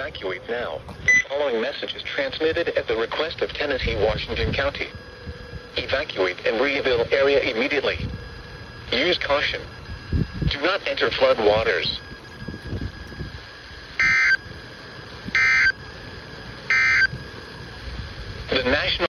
Evacuate now. The following message is transmitted at the request of Tennessee, Washington County. Evacuate and rebuild area immediately. Use caution. Do not enter flood waters. The National